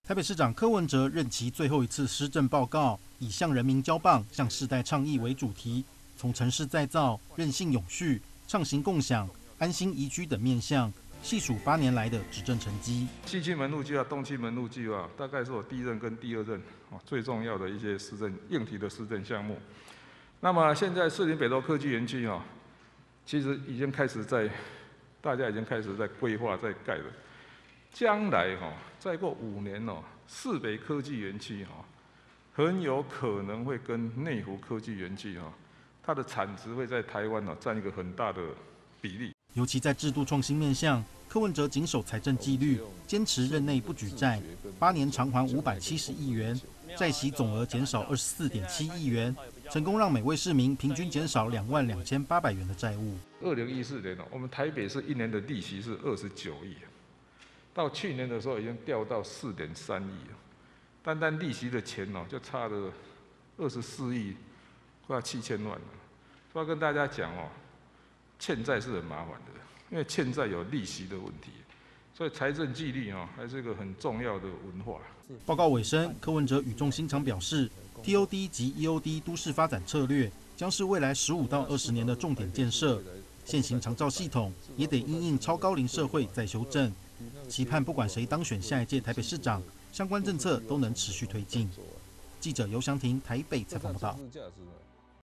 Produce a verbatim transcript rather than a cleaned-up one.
台北市长柯文哲任期最后一次施政报告，以向人民交棒、向世代倡议为主题，从城市再造、韧性永续、畅行共享、安心宜居等面向，细数八年来的执政成绩。 西区门路计划、东区门路计划，大概是我第一任跟第二任最重要的一些施政硬体的施政项目。那么现在士林北投科技园区啊，其实已经开始在，大家已经开始在规划、在盖了。将来哈，再过五年哦，市北科技园区哈，很有可能会跟内湖科技园区哈，它的产值会在台湾呢占一个很大的比例。 尤其在制度创新面向，柯文哲谨守财政纪律，坚持任内不举债，八年偿还五百七十亿元，债息总额减少二十四点七亿元，成功让每位市民平均减少两万两千八百元的债务。 二零一四年哦，我们台北市一年的利息是二十九亿。到去年的时候已经掉到四点三亿了，单单利息的钱哦就差了二十四亿，快要七千万了。所以要跟大家讲哦，欠债是很麻烦的，因为欠债有利息的问题，所以财政纪律哦还是一个很重要的文化。 报告尾声，柯文哲语重心长表示 ，T O D 及 E O D 都市发展策略将是未来十五到二十年的重点建设，现行长照系统也得因应超高龄社会再修正。期盼不管谁当选下一届台北市长，相关政策都能持续推进。记者尤祥廷台北采访报道。